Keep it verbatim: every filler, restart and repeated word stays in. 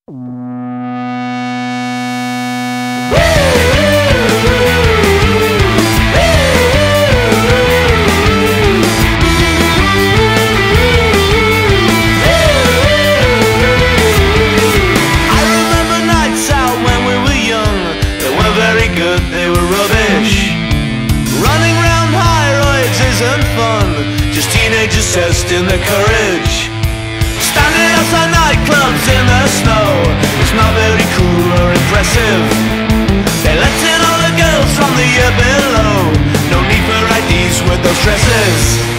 They were rubbish. Running round high-roids isn't fun, just teenagers testing their courage. Standing outside nightclubs in the snow, it's not very cool or impressive. They let in all the girls from the year below, no need for I Ds with those dresses.